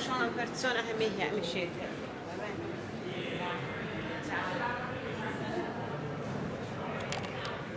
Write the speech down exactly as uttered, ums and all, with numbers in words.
c'è una persona che mi, chiede, mi cerca.